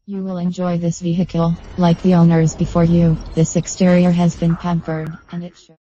You will enjoy this vehicle, like the owners before you. This exterior has been pampered, and it should.